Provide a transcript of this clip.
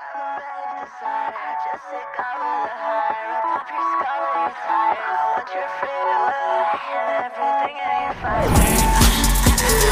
Just take over the heart, rip off your skull and your tires. I want your freedom and everything in your fire.